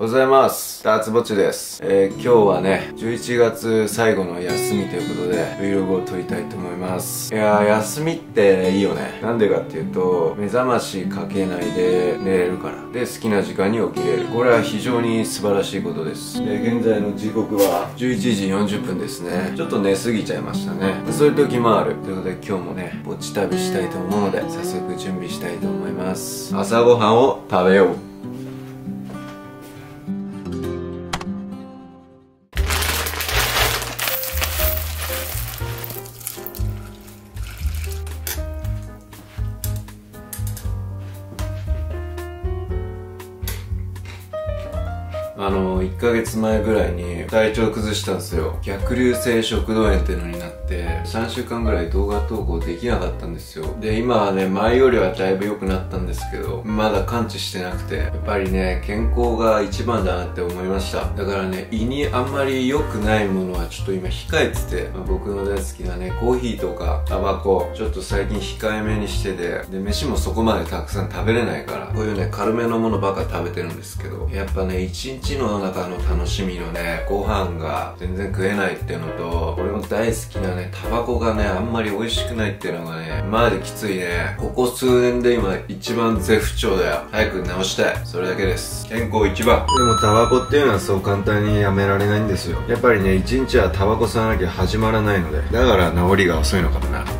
おはようございます。ダーツぼっちです。今日はね、11月最後の休みということで Vlog を撮りたいと思います。いやー、休みっていいよね。なんでかっていうと、目覚ましかけないで寝れるから。で、好きな時間に起きれる。これは非常に素晴らしいことです。現在の時刻は11時40分ですね。ちょっと寝すぎちゃいましたね。そういう時もある。ということで今日もね、ぼっち旅したいと思うので、早速準備したいと思います。朝ごはんを食べよう。1ヶ月前ぐらいに体調崩したんですよ。逆流性食道炎っていうのになって3週間ぐらい動画投稿できなかったんですよ。で、今はね、前よりはだいぶ良くなったんですけど、まだ完治してなくて、やっぱりね、健康が一番だなって思いました。だからね、胃にあんまり良くないものはちょっと今控えてて、僕の大好きなね、コーヒーとかタバコ、ちょっと最近控えめにしてて、で、飯もそこまでたくさん食べれないから、こういうね、軽めのものばっか食べてるんですけど、やっぱね、一日の中の楽しみのね、ご飯が全然食えないっていうのと、俺も大好きなね、タバコがね、あんまり美味しくないっていうのがね、マジできついね。ここ数年で今一番絶不調だよ。早く直したい。それだけです。健康一番。でもタバコっていうのはそう簡単にやめられないんですよ。やっぱりね、一日はタバコ吸わなきゃ始まらないので、だから治りが遅いのかもな。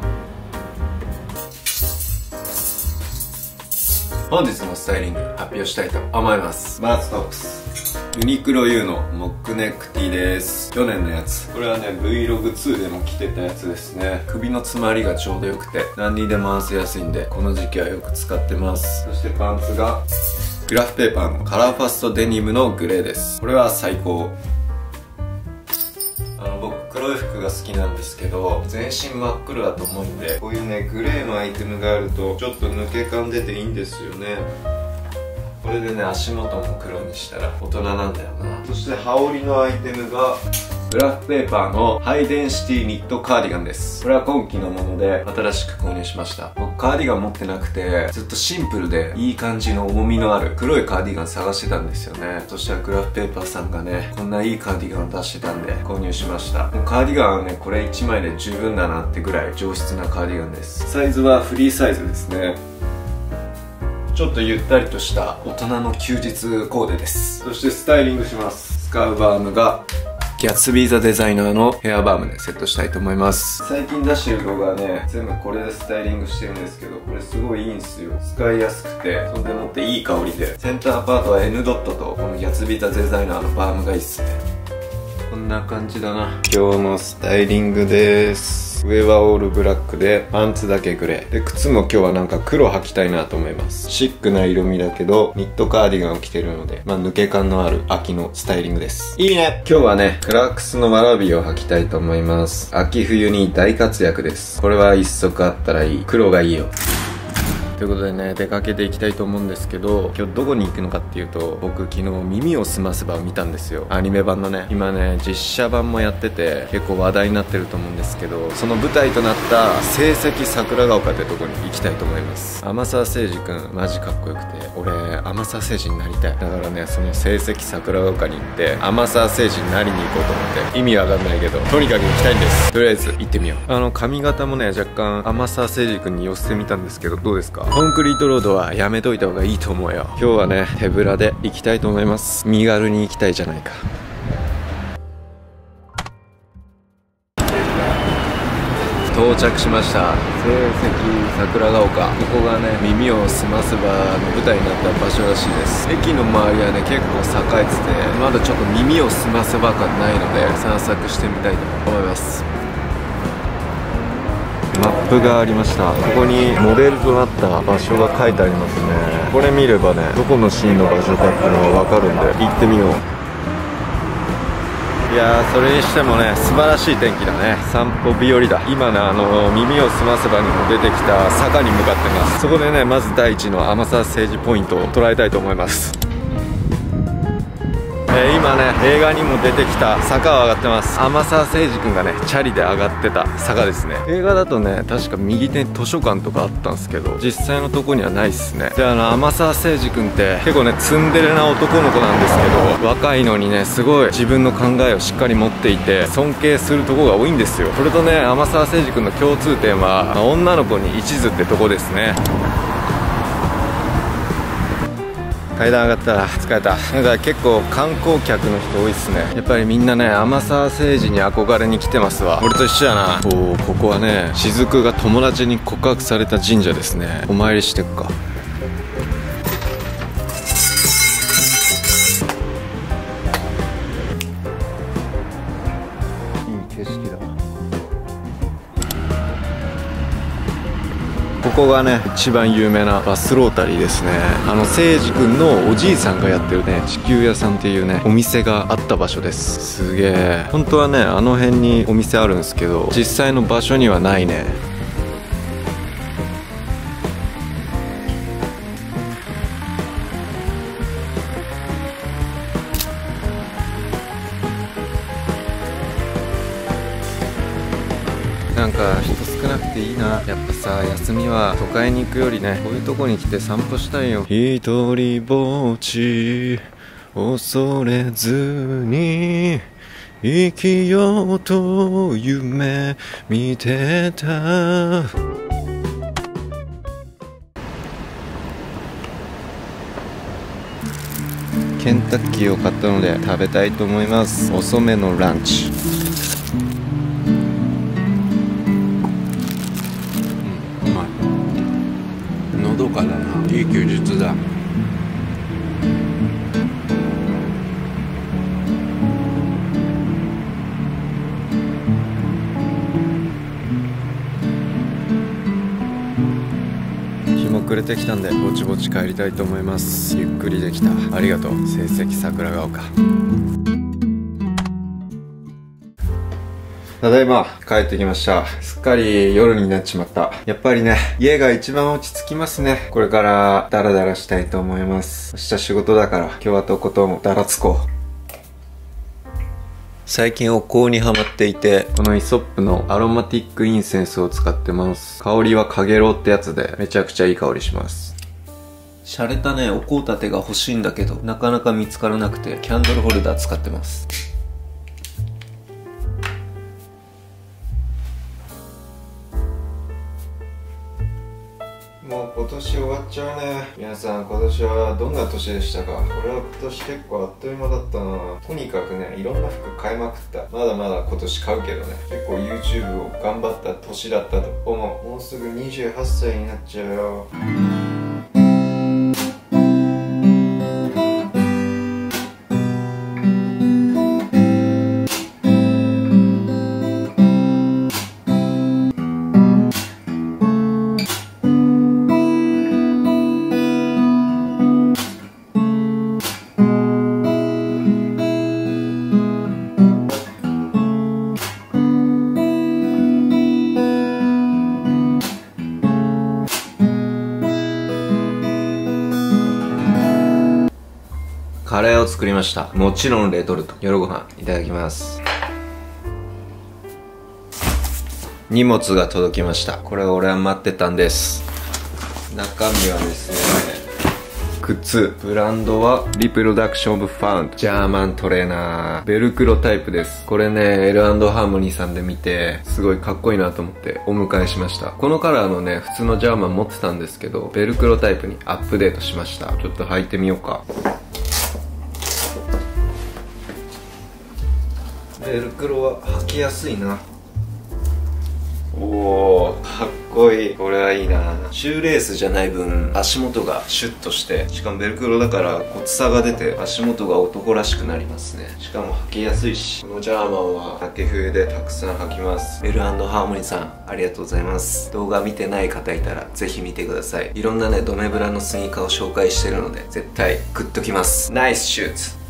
本日のスタイリング発表したいと思います。マーツトップスユニクロ U のモックネックティーです。去年のやつ。これはね Vlog2 でも着てたやつですね。首の詰まりがちょうどよくて何にでも合わせやすいんでこの時期はよく使ってます。そしてパンツがグラフペーパーのカラーファストデニムのグレーです。これは最高。僕黒い服が好きなんですけど全身真っ黒だと思うんでこういうねグレーのアイテムがあるとちょっと抜け感出ていいんですよね。これでね足元も黒にしたら大人なんだよな。そして羽織のアイテムがグラフペーパーのハイデンシティニットカーディガンです。これは今季のもので新しく購入しました。僕カーディガン持ってなくてずっとシンプルでいい感じの重みのある黒いカーディガン探してたんですよね。そしたらグラフペーパーさんがねこんないいカーディガンを出してたんで購入しました。もうカーディガンはねこれ1枚で十分だなってぐらい上質なカーディガンです。サイズはフリーサイズですね。ちょっとゆったりとした大人の休日コーデです。そしてスタイリングします。使うバームがギャツビーザデザイナーのヘアバームでセットしたいと思います。最近出してる動画はね全部これでスタイリングしてるんですけどこれすごいいいんですよ。使いやすくてそんでもっていい香りでセンターパートは N ドットとこのギャツビーザデザイナーのバームがいいっすね。こんな感じだな。今日のスタイリングです。上はオールブラックでパンツだけグレーで靴も今日はなんか黒履きたいなと思います。シックな色味だけどニットカーディガンを着てるので抜け感のある秋のスタイリングです。いいね。今日はねクラックスのワラビーを履きたいと思います。秋冬に大活躍です。これは一足あったらいい。黒がいいよ。ということでね出かけていきたいと思うんですけど今日どこに行くのかっていうと僕昨日耳をすませばを見たんですよ。アニメ版のね今ね実写版もやってて結構話題になってると思うんですけどその舞台となった聖蹟桜ヶ丘ってとこに行きたいと思います。天沢誠司くんマジかっこよくて俺天沢誠司になりたい。だからねその聖蹟桜ヶ丘に行って天沢誠司になりに行こうと思って意味わかんないけどとにかく行きたいんです。とりあえず行ってみよう。髪型もね若干天沢誠司くんに寄せてみたんですけどどうですか。コンクリートロードはやめといた方がいいと思うよ。今日はね手ぶらで行きたいと思います。身軽に行きたいじゃないか。到着しました。聖蹟桜ヶ丘。ここがね耳をすませばの舞台になった場所らしいです。駅の周りはね結構栄えててまだちょっと耳をすませば感ないので散策してみたいと思います。マップがありました。ここにモデルとなった場所が書いてありますね。これ見ればねどこのシーンの場所かっていうのが分かるんで行ってみよう。いやーそれにしてもね素晴らしい天気だね。散歩日和だ。今ね耳をすませばにも出てきた坂に向かってます。そこでねまず第一の天沢誠司ポイントを捉えたいと思います。今今ね映画にも出てきた坂を上がってます。天沢誠司君がねチャリで上がってた坂ですね。映画だとね確か右手に図書館とかあったんですけど、実際のとこにはないっすね。で天沢誠司君って結構ねツンデレな男の子なんですけど、若いのにねすごい自分の考えをしっかり持っていて尊敬するとこが多いんですよ。それとね天沢誠司君の共通点は、女の子に一途ってとこですね。階段上がったら疲れた。なんか結構観光客の人多いっすね。やっぱりみんなね天沢誠司に憧れに来てますわ。俺と一緒やな。おお、ここはね雫が友達に告白された神社ですね。お参りしてっか。いい景色だ。ここがね一番有名なバスロータリーですね。誠司君のおじいさんがやってるね地球屋さんっていうねお店があった場所です。すげえ。本当はねあの辺にお店あるんですけど、実際の場所にはないね。なんか人少なくていいな。やっぱさ休みは都会に行くよりねこういうとこに来て散歩したいよ。一人ぼっち恐れずに生きようと夢見てた。ケンタッキーを買ったので食べたいと思います。遅めのランチ。のどかだな。いい休日だ。日も暮れてきたんでぼちぼち帰りたいと思います。ゆっくりできた。ありがとう成績桜ヶ丘。ただいま帰ってきました。すっかり夜になっちまった。やっぱりね家が一番落ち着きますね。これからダラダラしたいと思います。明日仕事だから今日はとことんダラつこう。最近お香にハマっていて、このイソップのアロマティックインセンスを使ってます。香りはカゲロウってやつでめちゃくちゃいい香りします。洒落たねお香立てが欲しいんだけどなかなか見つからなくてキャンドルホルダー使ってます。もう今年終わっちゃうね。皆さん今年はどんな年でしたか？俺は今年結構あっという間だったな。とにかくねいろんな服買いまくった。まだまだ今年買うけどね。結構 YouTube を頑張った年だったと思う。もうすぐ28歳になっちゃうよ。カレーを作りました。もちろんレトルト。夜ご飯いただきます。荷物が届きました。これを俺は待ってたんです。中身はですね靴。ブランドはリプロダクションオブファウンドジャーマントレーナーベルクロタイプです。これね L&ハーモニーさんで見てすごいかっこいいなと思ってお迎えしました。このカラーのね普通のジャーマン持ってたんですけどベルクロタイプにアップデートしました。ちょっと履いてみようか。ベルクロは履きやすいな。おーかっこいい。これはいいな。シューレースじゃない分足元がシュッとして、しかもベルクロだからごつさが出て足元が男らしくなりますね。しかも履きやすいし、このジャーマンは秋冬でたくさん履きます。L&ハーモニーさんありがとうございます。動画見てない方いたらぜひ見てください。いろんなねドメブラのスニーカーを紹介してるので絶対グッときます。ナイスシュート。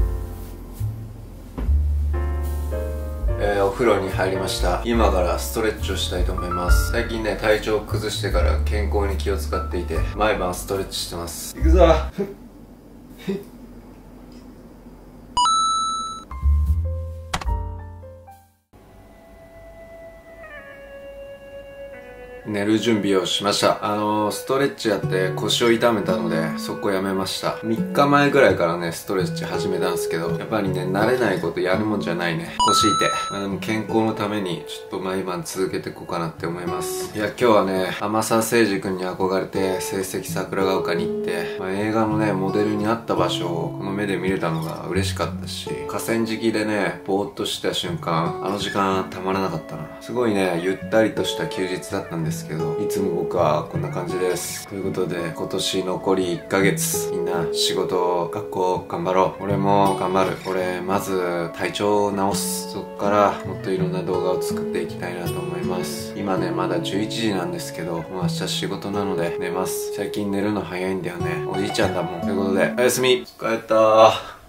お風呂に入りました。今からストレッチをしたいと思います。最近ね体調を崩してから健康に気を使っていて毎晩ストレッチしてます。いくぞ寝る準備をしました。ストレッチやって腰を痛めたので、そこやめました。3日前ぐらいからね、ストレッチ始めたんですけど、やっぱりね、慣れないことやるもんじゃないね。腰痛い。でも健康のために、ちょっと毎晩続けていこうかなって思います。いや、今日はね、天沢誠司君に憧れて、成績桜ヶ丘に行って、映画のね、モデルになった場所をこの目で見れたのが嬉しかったし、河川敷でね、ぼーっとした瞬間、あの時間たまらなかったな。すごいね、ゆったりとした休日だったんですけど、いつも僕はこんな感じです。ということで、今年残り1ヶ月、みんな仕事、学校頑張ろう。俺も頑張る。俺、まず体調を直す。そっからもっといろんな動画を作っていきたいなと思います。今ね、まだ11時なんですけど、もう明日仕事なので寝ます。最近寝るの早いんだよね。おじいちゃんだもん。ということで、おやすみ。帰ったー。